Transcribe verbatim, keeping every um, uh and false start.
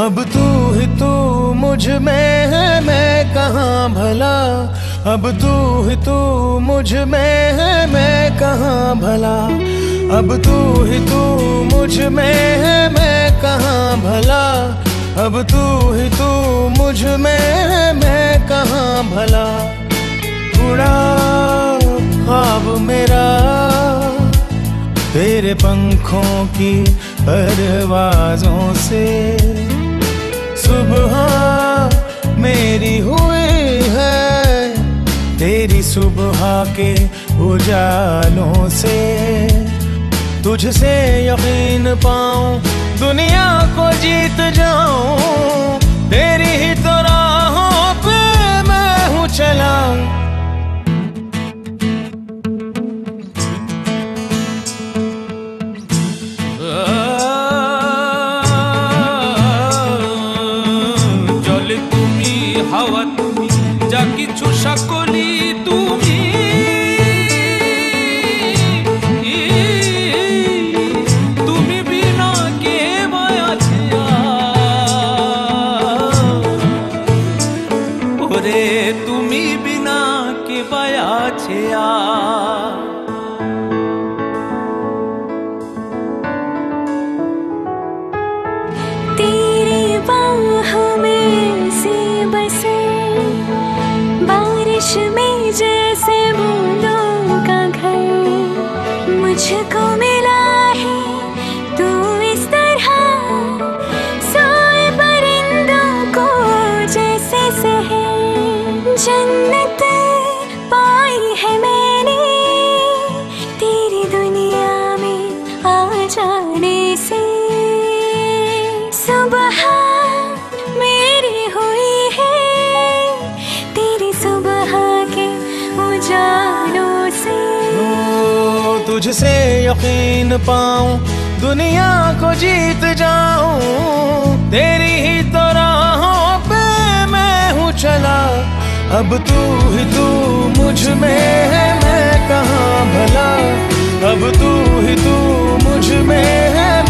अब तू ही तू मुझ में है, मैं कहाँ भला। अब तू ही तू मुझ में है, मैं कहाँ भला। अब तू ही तू मुझ में है, मैं कहाँ भला। अब तू ही तू मुझ में है, मैं कहाँ भला। उड़ा ख्वाब मेरा तेरे पंखों की परवाज़ों से। सुबह मेरी हुई है तेरी सुबह के उजालों से। तुझसे यकीन पाऊं दुनिया को जीत जाऊं, तेरी ही तो राहों पे मैं हूँ चला। হাওয়া তুমি, যা কিছু সকলি তুমি। তুমি বিনা কে আছে ওরে, তুমি বিনা কে আছে। तेरी बाहों में से बसे बारिश में जैसे बूंदों का घर, मुझको मिला है तू इस तरह सोए परिंदों को जैसे सहर। जन्नत पाई है मैंने तेरी दुनिया में आ जाने से। सुबह मेरी हुई है तेरी सुबह के उजालों से। ओ, तुझसे यकीन पाऊं दुनिया को जीत जाऊं, तेरी ही तो राहों पे मैं हूँ चला। अब तू ही तू मुझ में है, मैं कहाँ भला। अब तू ही तू मुझ में है,